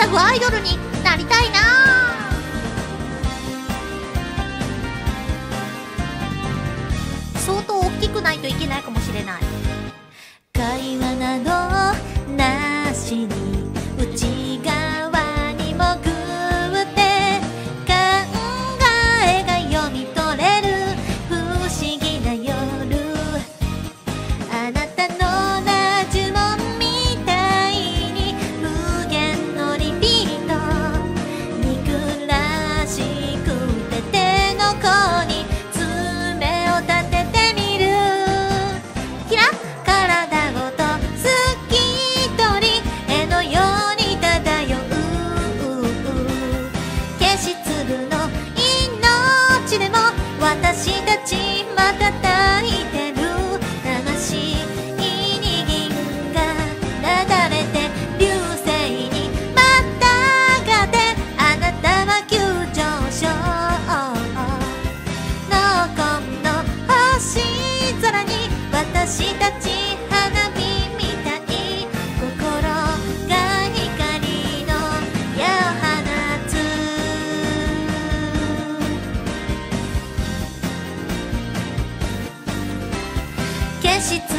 タフアイドルになりたいな。相当大きくないといけないかもしれない。会話などなしに内側に潜って考えが読み取れる不思議な夜、あなたのラジモンみたいに無限のリピート、憎らしくて手の甲に爪を立ててみる。キラッ体ごと透き通り絵のように漂う消し粒の命でも私たち瞬いてる。魂に銀がなだれて流星にまたがってあなたは急上昇。濃紺の星空に私たち花火みたい、心が光の矢を放つ。消し